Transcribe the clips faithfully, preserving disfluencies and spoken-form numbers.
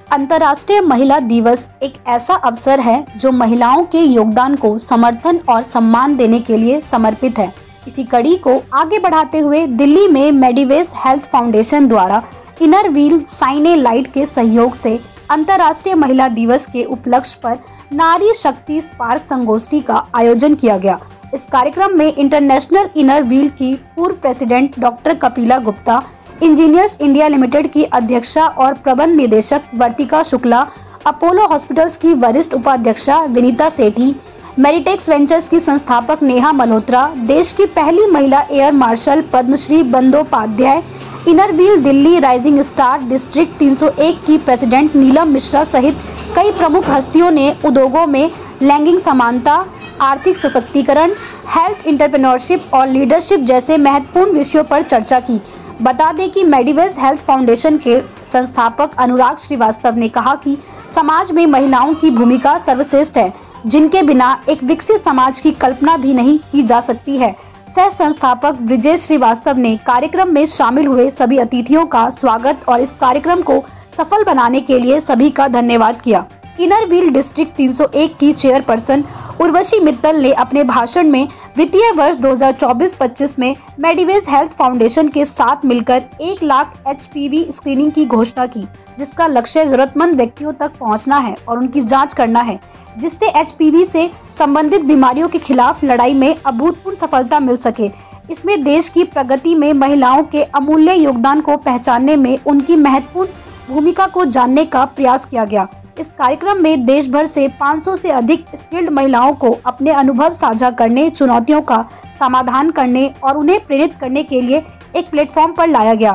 अंतर्राष्ट्रीय महिला दिवस एक ऐसा अवसर है जो महिलाओं के योगदान को समर्थन और सम्मान देने के लिए समर्पित है। इसी कड़ी को आगे बढ़ाते हुए दिल्ली में मेडिवेज हेल्थ फाउंडेशन द्वारा inner wheel shine a light के सहयोग से अंतर्राष्ट्रीय महिला दिवस के उपलक्ष्य पर नारी शक्ति स्पार्क संगोष्ठी का आयोजन किया गया। इस कार्यक्रम में इंटरनेशनल इनर व्हील की पूर्व president doctor Kapila Gupta, engineers India limited की अध्यक्षा और प्रबंध निदेशक वर्तिका शुक्ला, अपोलो हॉस्पिटल्स की वरिष्ठ उपाध्यक्षा विनीता सेठी, मेरिटेक्स वेंचर्स की संस्थापक नेहा मल्होत्रा, देश की पहली महिला air marshal Padmashree Bandopadhyay, inner wheel Delhi rising star district तीन सौ एक की प्रेसिडेंट नीलम मिश्रा सहित कई प्रमुख हस्तियों ने उद्योगों में लैंगिक समानता, आर्थिक सशक्तिकरण, हेल्थ एंटरप्रेन्योरशिप और लीडरशिप जैसे महत्वपूर्ण विषयों पर चर्चा की। बता दें कि मेडिवेज हेल्थ फाउंडेशन के संस्थापक अनुराग श्रीवास्तव ने कहा कि समाज में महिलाओं की भूमिका सर्वश्रेष्ठ है, जिनके बिना एक विकसित समाज की कल्पना भी नहीं की जा सकती है। सह संस्थापक ब्रिजेश श्रीवास्तव ने कार्यक्रम में शामिल हुए सभी अतिथियों का स्वागत और इस कार्यक्रम को सफल बनाने के लिए सभी का धन्यवाद किया। इनर व्हील डिस्ट्रिक्ट तीन सौ एक की चेयरपर्सन उर्वशी मित्तल ने अपने भाषण में वित्तीय वर्ष दो हज़ार चौबीस पच्चीस में मेडिवेज हेल्थ फाउंडेशन के साथ मिलकर एक lakh H P V screening की घोषणा की, जिसका लक्ष्य जरूरतमंद व्यक्तियों तक पहुंचना है और उनकी जांच करना है, जिससे एच पी वी से संबंधित बीमारियों के खिलाफ लड़ाई में अभूतपूर्व सफलता मिल सके। इसमें देश की प्रगति में महिलाओं के अमूल्य योगदान को पहचानने में उनकी महत्वपूर्ण भूमिका को जानने का प्रयास किया गया। इस कार्यक्रम में देश भर से पाँच सौ से अधिक स्किल्ड महिलाओं को अपने अनुभव साझा करने, चुनौतियों का समाधान करने और उन्हें प्रेरित करने के लिए एक प्लेटफॉर्म पर लाया गया।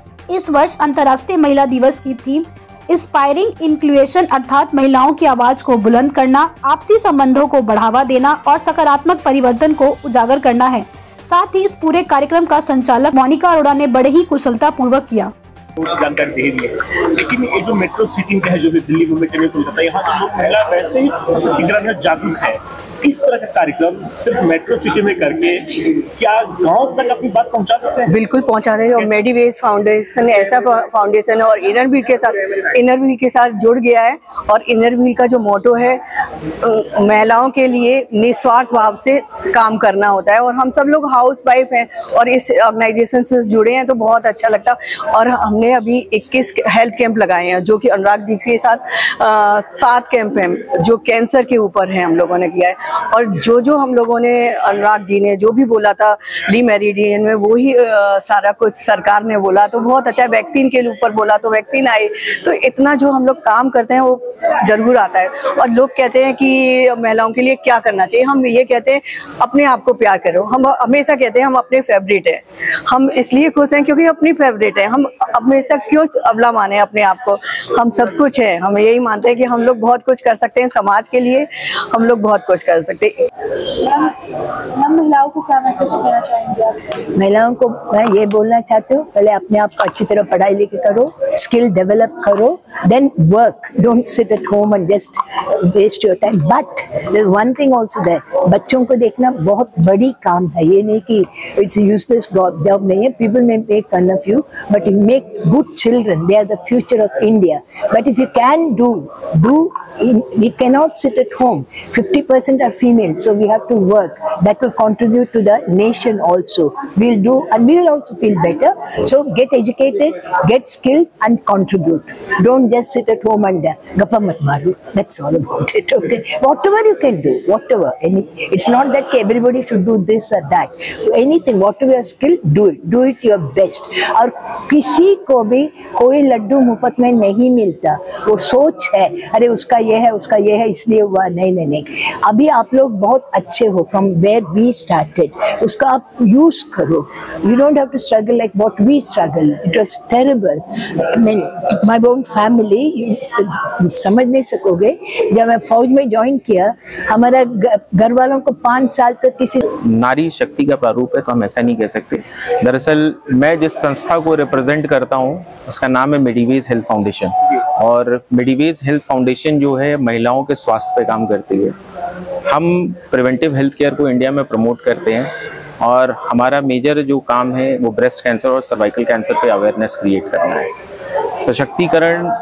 इस वर्ष अंतर्राष्ट्रीय महिला दिवस की थीम इंस्पायरिंग इंक्लूजन अर्थात महिलाओं की आवाज को बुलंद करना, आपसी संबंधों को बढ़ावा देना और सकारात्मक परिवर्तन को उजागर करना है। साथ ही इस पूरे कार्यक्रम का संचालक मोनिका अरोड़ा ने बड़े ही कुशलता पूर्वक किया। जानकारी दे रही है, लेकिन ये जो मेट्रो सिटी है, जो भी दिल्ली, मुंबई, चेन्नई, कोलकाता, यहाँ के लोग महिला वैसे ही सशक्तिकरण में जागरूक है। इस तरह का कार्यक्रम सिर्फ मेट्रो सिटी में करके क्या गांव तक अपनी बात पहुंचा सकते हैं? बिल्कुल पहुंचा देंगे। और मेडिवेज फाउंडेशन ऐसा फाउंडेशन है और इनर व्हील के साथ इनर व्हील के साथ जुड़ गया है। और इनर व्हील का जो मोटो है, महिलाओं के लिए निस्वार्थ भाव से काम करना होता है। और हम सब लोग हाउस वाइफ हैं और इस ऑर्गेनाइजेशन से जुड़े हैं, तो बहुत अच्छा लगता है। और हमने अभी इक्कीस हेल्थ कैंप लगाए हैं, जो कि अनुराग जी के साथ सात कैंप हैं जो कैंसर के ऊपर है, हम लोगों ने किया है। और जो जो हम लोगों ने, अनुराग जी ने जो भी बोला था ली मेरिडियन में, वो ही सारा कुछ सरकार ने बोला, तो बहुत अच्छा है। वैक्सीन के ऊपर बोला तो वैक्सीन आई। तो इतना जो हम लोग काम करते हैं वो जरूर आता है। और लोग कहते हैं कि महिलाओं के लिए क्या करना चाहिए, हम ये कहते हैं अपने आप को प्यार करो। हम हमेशा कहते हैं हम अपने फेवरेट हैं, हम इसलिए खुश हैं क्योंकि अपनी फेवरेट है। हम हमेशा क्यों अबला माने अपने आप को, हम सब कुछ है। हम यही मानते हैं कि हम लोग बहुत कुछ कर सकते हैं समाज के लिए, हम लोग बहुत कुछ कर सकते हैं। हम महिलाओं को क्या मैसेज देना चाहेंगे? महिलाओं को मैं ये बोलना चाहती हूँ, पहले अपने आप को अच्छी तरह पढ़ाई लिखी करो, स्किल डेवलप करो, then work. Don't sit at home and just waste your time. But there is one thing also there, बच्चों को देखना बहुत बड़ी काम है। ये नहीं कि इट्स यूजलेस जॉब नहीं है। People may make fun of you, but you make good children, they are the future of India. But if you can do do we cannot sit at home. fifty percent are female, so we have to work. That will contribute to the nation also. We'll do, and we will also feel better. So get educated, get skilled, and contribute. Don't just sit at home and uh, gappa mat maru. That's all about it. Okay, whatever you can do, whatever. Any, it's not that everybody should do this or that. Anything, whatever your skill, do it. Do it your best. और किसी को भी कोई लड्डू मुफ्त में नहीं मिलता। वो सोच है, अरे उसका ये है, उसका ये है, इसलिए हुआ। नहीं नहीं नहीं, अभी आप लोग बहुत अच्छे हो, फ्रॉम वेयर वी स्टार्टेड, उसका आप यूज करो। You don't have to struggle like what we struggle. It was terrible. My own family, समझ नहीं सकोगे, जब मैं फौज में ज्वाइन किया, हमारा घर वालों को पाँच साल तक किसी नारी शक्ति का प्रारूप है, तो हम ऐसा नहीं कह सकते। दरअसल मैं जिस संस्था को रिप्रेजेंट करता हूँ उसका नाम है मेडिवेज हेल्थ फाउंडेशन। और मेडिवेज हेल्थ फाउंडेशन जो है महिलाओं के स्वास्थ्य पे काम करती है। हम प्रिवेंटिव हेल्थ केयर को इंडिया में प्रमोट करते हैं और हमारा मेजर जो काम है वो ब्रेस्ट कैंसर और सर्वाइकल कैंसर पे अवेयरनेस क्रिएट करना है। सशक्तिकरण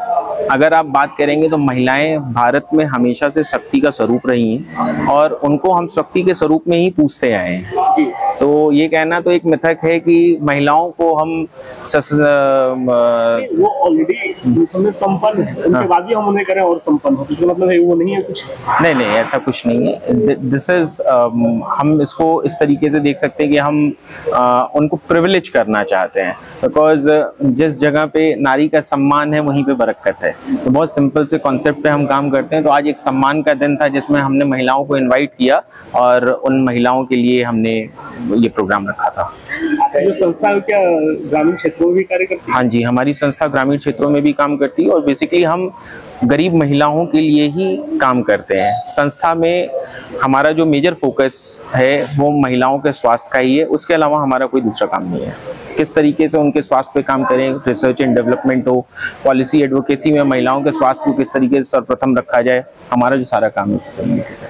अगर आप बात करेंगे तो महिलाएं भारत में हमेशा से शक्ति का स्वरूप रही हैं और उनको हम शक्ति के स्वरूप में ही पूछते आए हैं। तो ये कहना तो एक मिथक है कि महिलाओं को हम सस, वो ऑलरेडी संपन्न है, उनके बाद भी हम उन्हें करें और संपन्न हो, तो मतलब है वो नहीं है कुछ? नहीं नहीं, ऐसा कुछ नहीं है। दिस इज हम इसको इस तरीके से देख सकते हैं कि हम uh, उनको प्रिविलेज करना चाहते हैं, बिकॉज जिस जगह पे नारी का सम्मान है वहीं पे बरकत है। तो बहुत सिंपल से कॉन्सेप्ट पे हम काम करते हैं। तो आज एक सम्मान का दिन था जिसमें हमने महिलाओं को इनवाइट किया और उन महिलाओं के लिए हमने ये प्रोग्राम रखा था। जो संस्था क्या ग्रामीण क्षेत्रों में भी कार्य करती है? हाँ जी, हमारी संस्था ग्रामीण क्षेत्रों में भी काम करती है और बेसिकली हम गरीब महिलाओं के लिए ही काम करते हैं। संस्था में हमारा जो मेजर फोकस है वो महिलाओं के स्वास्थ्य का ही है, उसके अलावा हमारा कोई दूसरा काम नहीं है। किस तरीके से उनके स्वास्थ्य पे काम करें, रिसर्च एंड डेवलपमेंट हो, पॉलिसी एडवोकेसी में महिलाओं के स्वास्थ्य को किस तरीके से सर्वप्रथम रखा जाए, हमारा जो सारा काम है इससे संबंधित है।